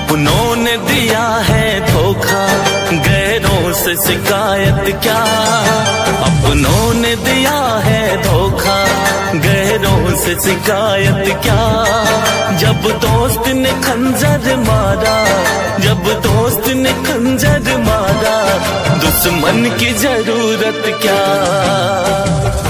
अपनों ने दिया है धोखा, गैरों से शिकायत क्या। अपनों ने दिया है धोखा, गैरों से शिकायत क्या। जब दोस्त ने खंजर मारा, जब दोस्त ने खंजर मारा, दुश्मन की जरूरत क्या।